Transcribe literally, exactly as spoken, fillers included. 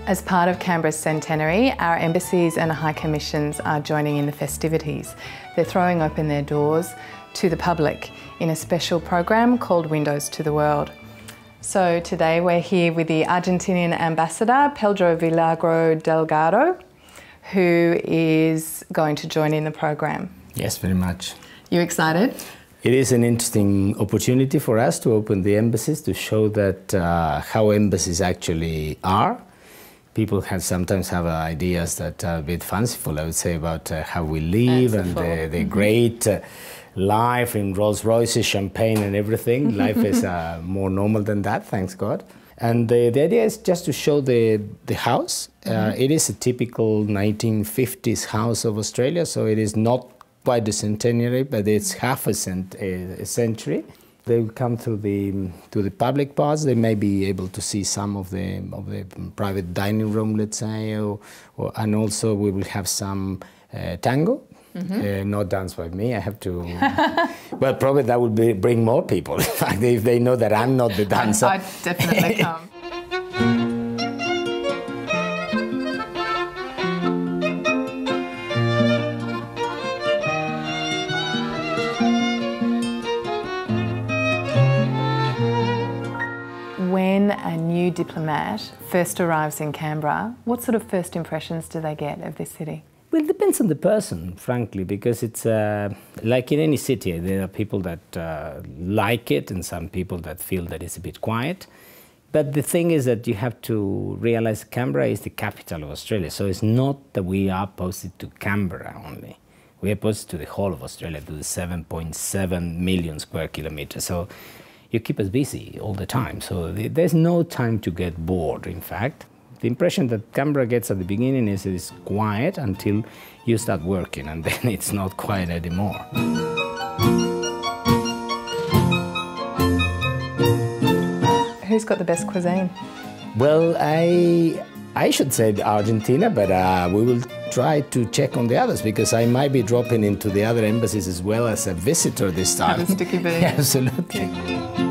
As part of Canberra's centenary, our embassies and high commissions are joining in the festivities. They're throwing open their doors to the public in a special program called Windows to the World. So today we're here with the Argentinian ambassador, Pedro Villagra Delgado, who is going to join in the program. Yes, very much. You excited? It is an interesting opportunity for us to open the embassies, to show that uh, how embassies actually are. People have sometimes have uh, ideas that are a bit fanciful, I would say, about uh, how we live fanciful. and the, the great uh, life in Rolls Royces, champagne and everything. Life is uh, more normal than that, thanks God. And the, the idea is just to show the, the house. Uh, mm-hmm. It is a typical nineteen fifties house of Australia, so it is not quite a centenary, but it's half a, cent a, a century. They will come to the to the public parts. They may be able to see some of the of the private dining room, let's say, or, or and also we will have some uh, tango. Mm-hmm. uh, not danced by me. I have to. Well, probably that would be, bring more people. In fact, if they know that I'm not the dancer, I'd definitely come. When a new diplomat first arrives in Canberra, what sort of first impressions do they get of this city? Well, it depends on the person, frankly, because it's uh, like in any city, there are people that uh, like it and some people that feel that it's a bit quiet. But the thing is that you have to realize Canberra is the capital of Australia, so it's not that we are posted to Canberra only. We are posted to the whole of Australia, to the seven point seven million square kilometres. So you keep us busy all the time, so there's no time to get bored, in fact. The impression that Canberra gets at the beginning is it's quiet until you start working, and then it's not quiet anymore. Who's got the best cuisine? Well, I, I should say Argentina, but uh, we will try to check on the others, because I might be dropping into the other embassies as well as a visitor this time. Have a sticky bee. Yeah, absolutely.